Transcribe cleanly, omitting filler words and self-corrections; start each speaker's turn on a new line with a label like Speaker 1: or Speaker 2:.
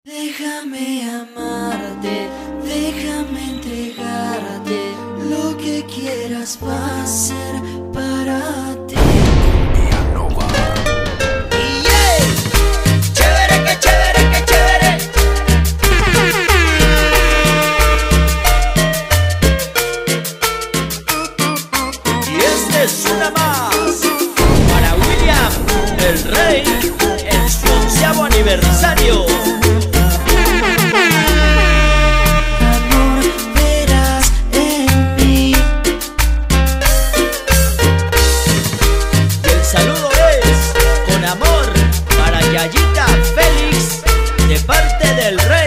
Speaker 1: Déjame amarte, déjame entregarte lo que quieras va a ser para ti.
Speaker 2: Y yeah, chévere, que chévere, que chévere. Y este es una más para William, el rey, en su 11º aniversario. Saludo es con amor para Yayita Félix de parte del rey.